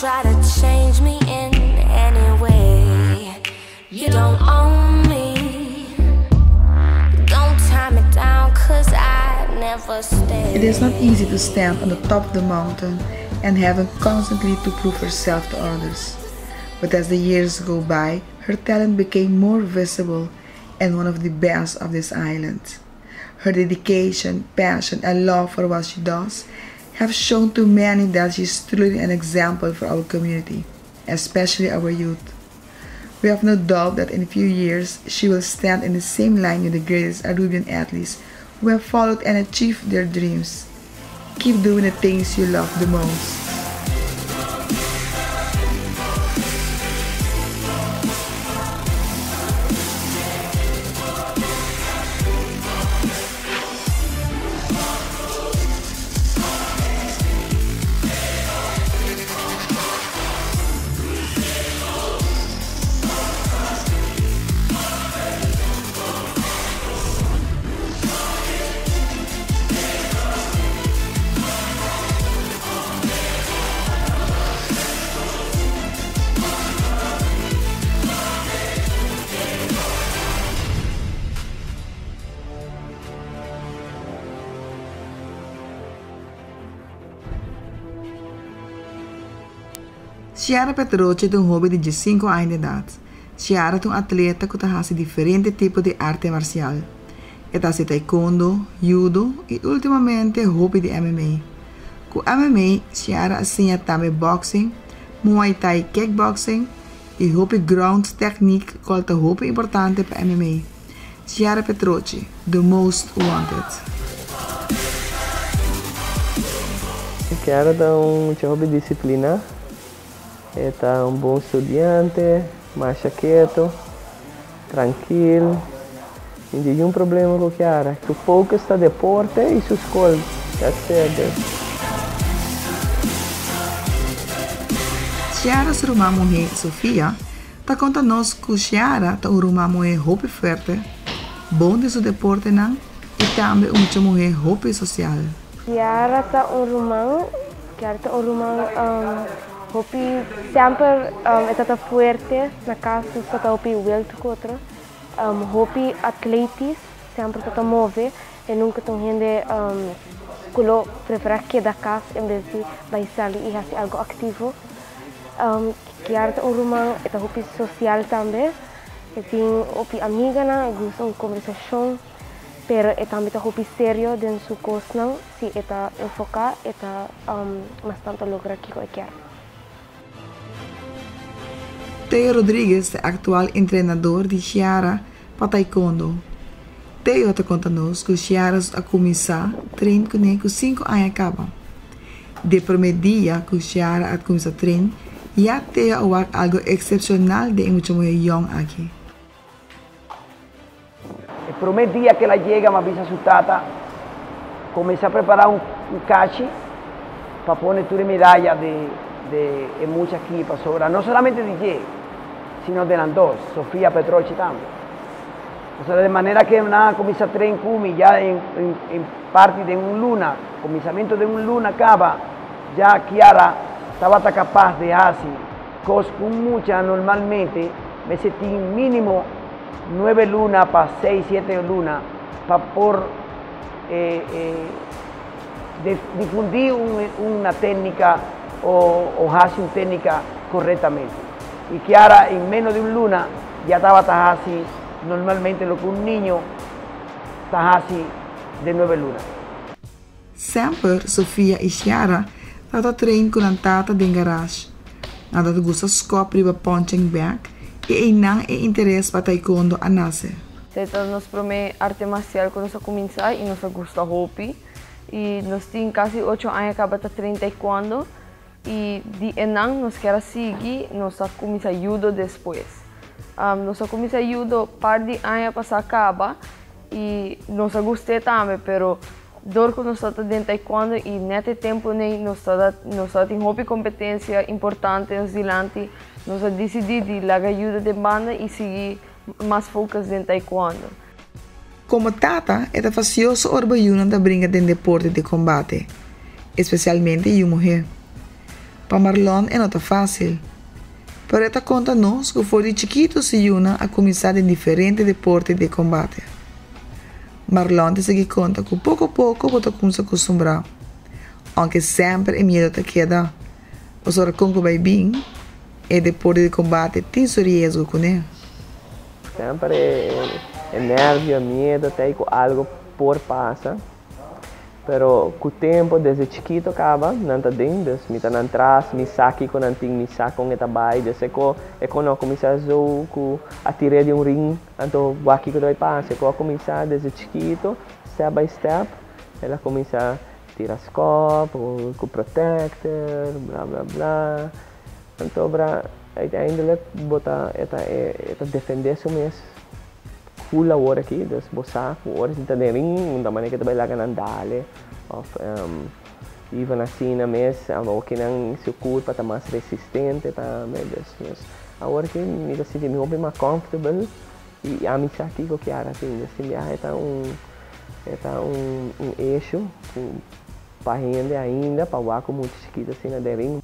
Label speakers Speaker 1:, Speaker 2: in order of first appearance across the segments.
Speaker 1: try to change me in any way. You don't own me. Don't tie me down, 'cause I never stay.
Speaker 2: It is not easy to stand on the top of the mountain and having constantly to prove herself to others. But as the years go by, her talent became more visible and one of the best of this island. Her dedication, passion, and love for what she does have shown to many that she is truly an example for our community, especially our youth. We have no doubt that in a few years, she will stand in the same line with the greatest Arubian athletes who have followed and achieved their dreams. Keep doing the things you love the most. Chiara Petroci tem um hobby de 5 anos de idade. Chiara é um atleta que faz diferentes tipos de arte marcial. Ela faz taekwondo, judo e, ultimamente, hobby de MMA. Com MMA, Chiara ensina também boxing, muay thai kickboxing e hobby ground technique, que é hobby importante para MMA. Chiara Petroci, the most wanted.
Speaker 3: Chiara tem um hobby de disciplina. É um bom estudante, mais quieto, tranquilo. Não tem nenhum problema com Chiara. O foco está no deporte e sua escola.
Speaker 2: Chiara, sua irmã mulher Sofia, está contando-nos que Chiara é uma irmã mulher hobby forte, bom de seu deporte e também uma mulher hobby social.
Speaker 4: Chiara é uma irmã hopi sempre está forte na casa está hopi welto contra hopi atletis sempre está move e nunca tem gente colo prefere que da casa em vez de vai sair e fazer algo ativo que arte irmã está hopi social também e tem hopi amiga na gosta de conversação pero também está hopi sério dentro do curso não se está enfocar está bastante logra que quer.
Speaker 2: Theo Rodrigues é atual treinador de Chiara para taekwondo. Theo está contando-nos que Chiara começou a treinar com 5 anos acaba. De primeiro dia que Chiara começou a treinar, já Theo é algo excepcional de uma mulher jovem aqui.
Speaker 5: O primeiro dia que ela chega, me avisa sua tata, começa a preparar cache para pôr toda a medalha de muchas equipos sobra, no solamente DJ, sino de las dos, Sofía Petroci también. O sea, de manera que nada comienza a tren Kumi ya en parte de un luna, comenzamiento de un luna acaba, ya Chiara estaba capaz de hacer cosas con muchas normalmente, me sentí mínimo 9 lunas para 6, 7 lunas para por difundir una técnica o hace una técnica correctamente. Y Chiara en menos de un luna ya estaba así normalmente lo que un niño está así de 9 lunas.
Speaker 2: Sempre Sofia e Chiara estão treinando com a tata de garagem. Nada de gosta descobrir o punching bag e não é interesse para taekwondo a nascer.
Speaker 6: Nós promete arte marcial quando nós começamos e nós gosta hobby. E nós temos quase 8 anos acaba de treinar taekwondo. E de enang nós queremos seguir, nós começamos judo depois. Nós começamos judo par de anos para acaba e nós gostei também, pero dor que nós estamos dentro taekwondo e nesse tempo nós temos hobby competência importante nos dilante, nós decidimos largar judo de banda e seguir mais focus dentro taekwondo.
Speaker 2: Como tata, é facioso orgulho da brinca de deporte de combate, especialmente em mulher. Para Marlon é nota fácil. Pero esta conta-nos que foi de chiquito se Yuna a começar em diferentes deportes de combate. Marlon te seguir conta que pouco a pouco você começa a acostumbrar. Aunque sempre é medo te queda. Mas ora com que vai bem, é deporte de combate tem seu risco com ele.
Speaker 3: Sempre é nervio, medo, até que algo por passa. Pero com o tempo, desde chiquito acaba, não está dentro, me está atrás, me saque com anting, me saque com esta bai, desde que eu comecei a tirar de ring, então o aqui que vai passar, eu começar desde chiquito, step by step, ela começa a tirar scope, com protector, blá blá blá, então ainda botar esta defender-se mesmo. Hula hora aqui, das bossa, hora se tá ring, da maneira que trabalha na andale, of even assim na mesa, o que não se curva tá mais resistente, tá mais agora que me dá se me hobby mais comfortable e a mim aqui que era assim, assim é um eixo para render ainda para o muito chiquito assim na ring.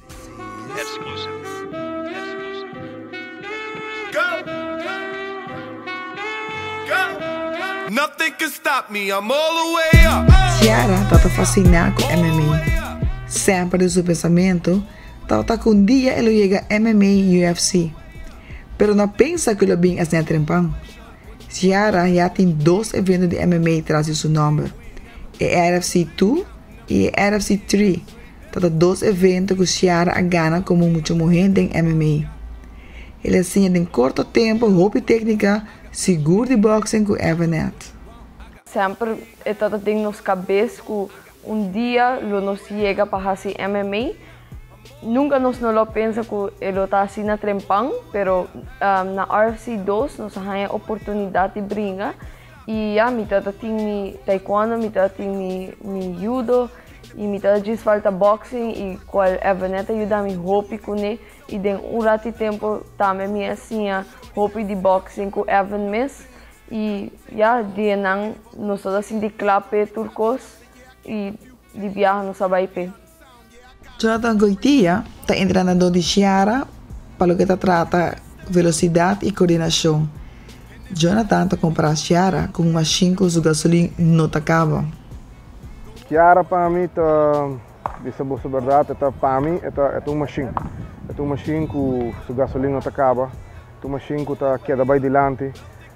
Speaker 2: Nothing can stop me, I'm all the way up. Ciara está fascinada com MMA. Sempre de seu pensamento, está que um dia ele chega a MMA e UFC. Pero não pensa que ele vem a ser trempão. Ciara já tem 2 eventos de MMA atrás de seu nome. É RFC 2 e RFC 3. Está 2 eventos que Ciara ganha como muita mulher em MMA. Ele ensina em curto tempo roupa técnica seguro de boxing com Evernet.
Speaker 6: Sempre tem nos cabeça que dia nos chega para fazer MMA. Nunca nos não pensa que ele está assim na trempão, pero na RFC 2 nós temos a oportunidade de brincar. E me tem taekwondo, me tem judo, e me tem falta boxing e qual Evernet ajuda me roupa com ele. E tem rato de tempo também me assim roupa de boxing com Evernet. E dia não nós estamos assim de clape turcos e de viagem no Sabaipe.
Speaker 2: Jonathan Goitia está treinador de Ciara para o que trata velocidade e coordenação. Jonathan está comprando Ciara com uma 5 de gasolina não acaba.
Speaker 7: Ciara para mim de saber a verdade, para mim é uma machine. É uma machine com gasolina não acaba. É uma machine que está queda bem adiante.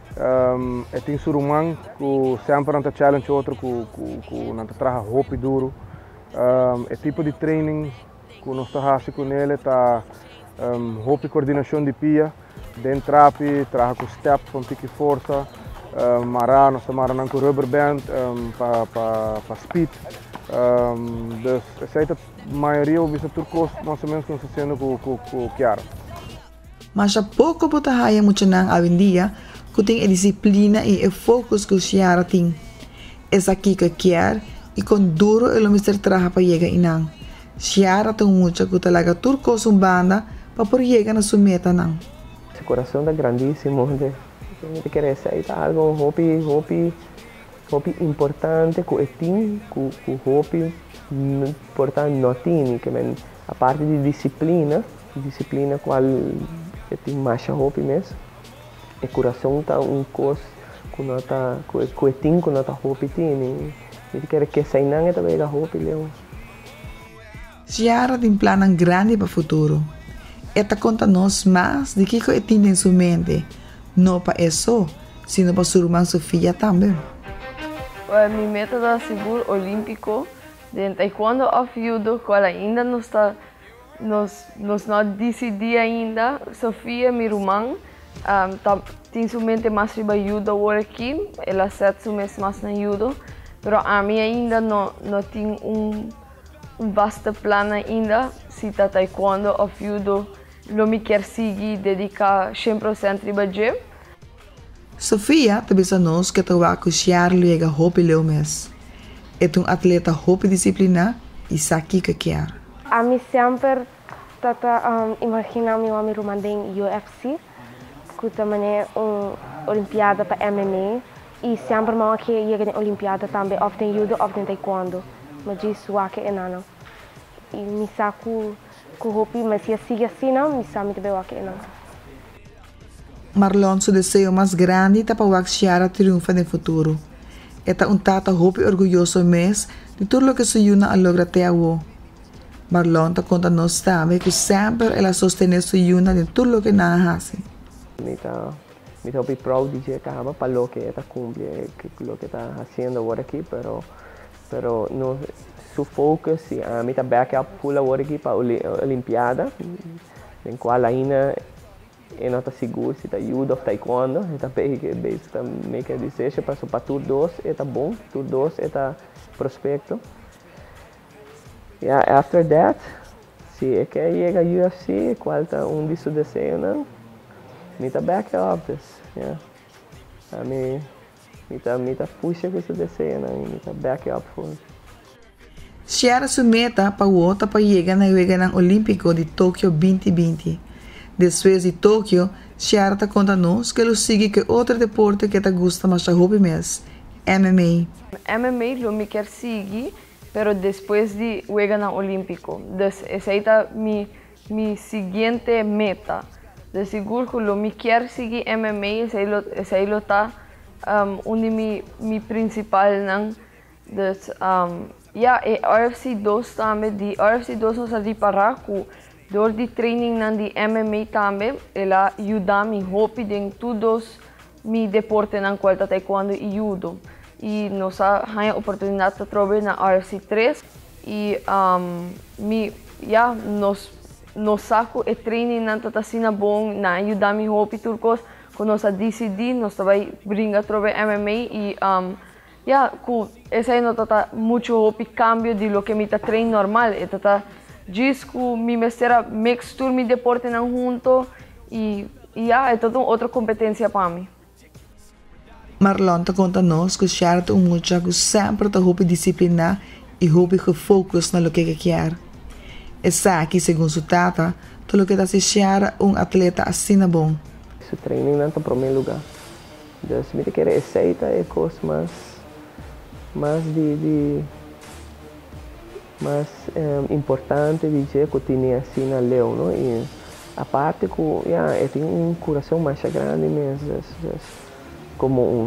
Speaker 7: É tem surumang que sempre não challenge outro que não traga roupa duro. É tipo de training que nós estamos com ele tá roupa e coordenação de pia, dentro traga com step com pique força, mará nós estamos com rubber band para speed. Essa é a maioria dos turcos mais ou menos consistente com Ciara.
Speaker 2: Mas há pouco para a muito não hoje em dia que tem a disciplina e o foco que o Ciara tem. Essa aqui que quer e com duro ele me trabalha para chegar inang. Ciara tem muito que talaga turcos banda para por chegar na sua meta não.
Speaker 3: O coração é grandíssimo, de querer aceitar algo hobby importante que é tem, que hobby importante não tem, que a parte de disciplina qual tem mais hobby mesmo. O coração está coisa que não está roupa tem e quer que sai não é também a roupa leu.
Speaker 2: Ciara tem plano grande para o futuro. Esta conta nos mais de que tem em sua mente, não para isso, sino para sua irmã Sofia também.
Speaker 6: Minha meta é seguro olímpico de taekwondo ou judo, que ainda não decidi ainda. Sofia, minha irmã, tem sua mente mais para judo agora aqui, ela sete meses mais na judo, mas a mim ainda não tem vasto plano ainda, se está taekwondo ou judo, não me quer seguir, dedicar 100% para gym.
Speaker 2: Sofia também nos que está com Ciara liga roupa e mês. É atleta roupa disciplina e sabe que quer.
Speaker 4: A mim sempre imagina minha irmã em UFC, que também é Olimpiada para MMA e sempre mal que chega na Olimpiada também, ou tem judo ou tem taekwondo, mas isso é que é não. E me saco que hopi mas sigue assim não, me sabe também aqui não.
Speaker 2: Marlon, seu desejo mais grande é para que Ciara triunfa no futuro. É tata hopi orgulhoso mesmo de tudo o que sua Yuna logra até agora. Marlon está contando também que sempre ela sustém sua Yuna de tudo o que ela faz.
Speaker 3: Me estou proud de que para lo que está cumple, lo que está haciendo ahora aquí, pero no su focus y a mí está backup full ahora aquí para Olimpiada, en cual ainda não está seguro se está judo ou taekwondo, está bem que está make a decision para tour 2 está bom, tour 2 está prospecto. Yeah, after that, se é que chega a UFC, qual está de seus desejos, não? Me está backup, yeah. A mim está puxa com esse desejo, não? Me está backup full.
Speaker 2: Ciara sua meta para o outro para chegar na Jogo Olímpico de Tóquio 2020. Depois de Tóquio, Ciara está contando que ele segue que outro deporte que gosta mais hobby mesmo, MMA.
Speaker 6: MMA eu me quero seguir, pero depois de Jogo Olímpico. Essa aí está minha seguinte meta. De seguro que eu me quero seguir MMA, esse aí está meu principal não. Ja, UFC 2 também, de UFC 2 nós ali para com door die training nan die MMA também, ela ajuda me hopi em todos mi deporte nan qual taekwondo e judo. E nós temos a oportunidade de trabalhar na UFC 3 e nós saco e training nan tatasina bom na ajuda me hopi turcos quando nós decidimos nós também brinca trabalhar MMA e esse aí não tá muito hopi cambio de lo que me tá treino normal, tá diz que me mestra mixture mi deporte não junto e é toda outra competência para mim.
Speaker 2: Marlon está contando-nos que Ciara é mulher que sempre está hopi disciplina e hopi que focus na lo que quer. Essa aqui, segundo sua tata, tudo que dá se Ciara atleta assim é bom.
Speaker 3: Seu treino não está em primeiro lugar. Então, me quer aceitar é coisa mais importante dizer que tinha assim na Leo, não? E a parte que eu tenho coração mais grande mesmo, como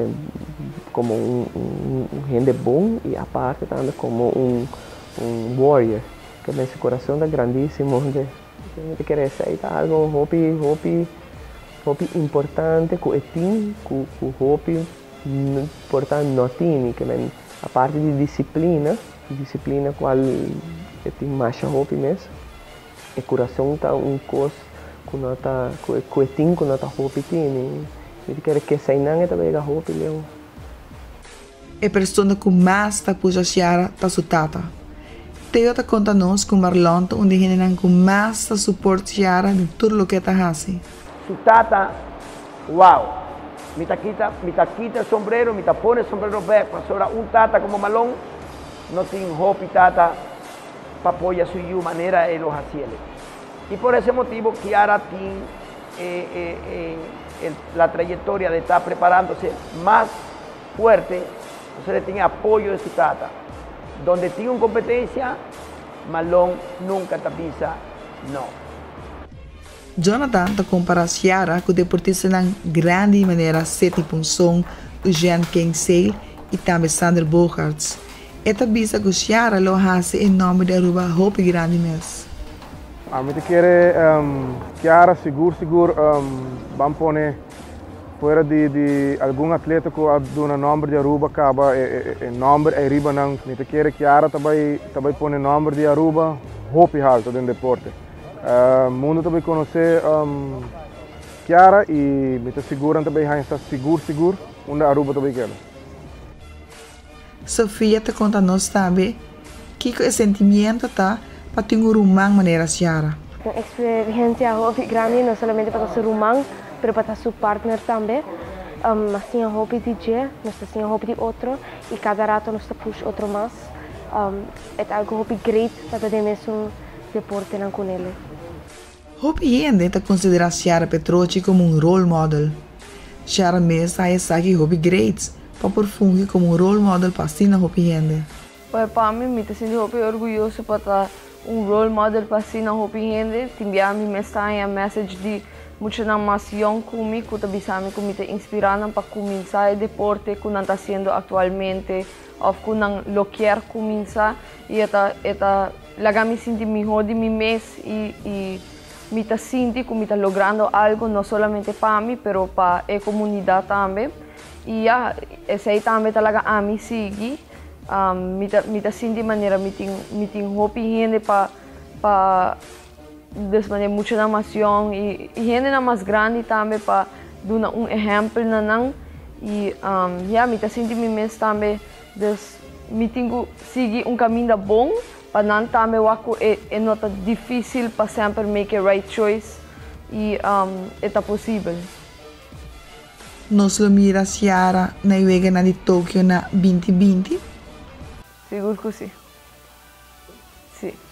Speaker 3: gente bom e a parte também como warrior, que esse coração é grandíssimo, de querer aceitar algo hobby importante que eu tenho, que hobby importante não tem, que a parte de disciplina qual eu tenho mais hobby mesmo, o coração está coisa que não está que eu tenho que não está hobby tem, eu quero que sai não é também a hobby leão.
Speaker 2: A pessoa que mais está puxa Ciara está sua tata. Teo está contando-nos que Marlon é onde ele que mais está suporta Ciara de tudo o que está fazendo.
Speaker 5: Sua tata, wow! Me quita el sombrero, me pone el sombrero back, para tata como Marlon, no tiene hobby tata para apoyar su manera de los hacerle. Y por ese motivo, Ciara tiene la trayectoria de estar preparándose más fuerte, entonces le tiene apoyo de su tata. Donde tiene una competencia, Marlon nunca te avisa no.
Speaker 2: Jonathan está comparando Ciara com o deportista de grande maneira Seti Punson, Eugene Kinsale e também Sander Bogarts. Esta visa que Ciara lo faz em nome de Aruba hopi grande mesmo.
Speaker 7: A mim te quer Ciara seguro vamos pôr fora de algum atleta que do nome de Aruba acaba o nome é Aruba não. Me te quer Ciara também pôr o nome de Aruba hopi alto no deporte. Mundo também conhecer Ciara e me está seguro também está seguro onde Aruba também quer.
Speaker 2: Sofia está contando-nos também que o sentimento está para ter rumang maneira Ciara.
Speaker 4: Uma experiência hobby grande não somente para ser rumang, mas para seu partner também. Nós temos hobby de DJ, nós temos hobby de outro e cada rato nós push outro mais. É algo hobby great para poder mesmo deporte não com ele.
Speaker 2: Hopi gente está considerando Ciara Petroci como role model. Ciara mesmo sabe hobby great para por funcionar como role model para si na Hopi gente.
Speaker 6: Para mim, me sinto orgulhoso para estar role model para si na hopi gente, timbia mi mensagem, a message de mucha na mais young kumi, que bisa mi kumi te inspirando para começar o deporte que não está sendo atualmente, ou que não lo quer começar, e eta laga me sentir melhor de mim mesmo e me tá sentindo que me tá logrando algo não somente para mim, pero para a comunidade também. E esse aí também tá laga a mim seguir, me tá sentindo maneira me tem hopi gente para desmaneira muita nação e gente na mais grande também para dar exemplo na não e me tá sentindo mesmo também me tenho seguir caminho bom para não também é nota difícil para sempre make a right choice e é possível.
Speaker 2: Nós lo mira Ciara na Iwega na de Tóquio na 2020?
Speaker 6: Seguro que sim. Sim.